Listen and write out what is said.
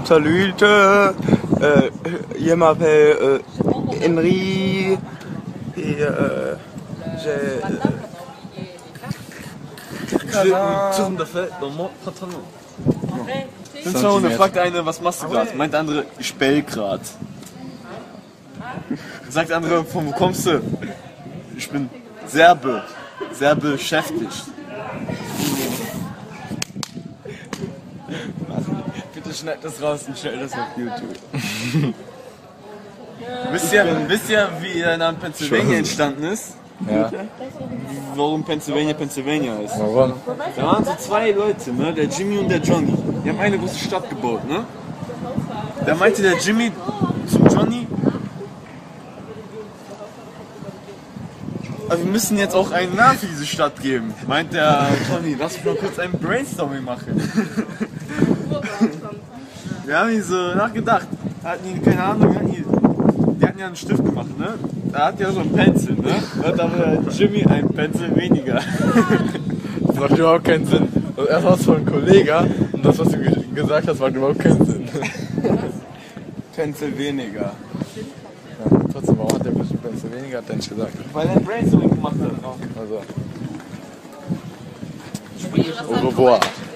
Salut, je m'appelle Henry et j'ai... Da fragt einer, was machst du gerade? Meint der andere, ich spell grad. Sagt der andere, von wo kommst du? Ich bin sehr beschäftigt. Bitte schneid das raus und stell das auf YouTube. wisst ihr, wie der Name Pennsylvania entstanden ist? Ja. Warum Pennsylvania ist? Warum? Da waren so zwei Leute, ne? Der Jimmy und der Johnny. Die haben eine große Stadt gebaut, ne? Da meinte der Jimmy zum Johnny, also wir müssen jetzt auch einen Namen für diese Stadt geben. Meint der Johnny, lass uns mal kurz ein Brainstorming machen. Wir haben hier so nachgedacht. Hatten die, keine Ahnung, die hatten ja einen Stift gemacht, ne? Da hat ja so ein Pencil, ne? Da hat aber Jimmy einen Pencil weniger. Das macht überhaupt keinen Sinn. Das erste was von einem Kollegen und das, was du gesagt hast, macht überhaupt keinen Sinn. Pencil weniger. Ja, trotzdem, warum hat der Pencil weniger, hat der nicht gesagt? Weil er ein Brainstorming gemacht hat. Also. Au revoir.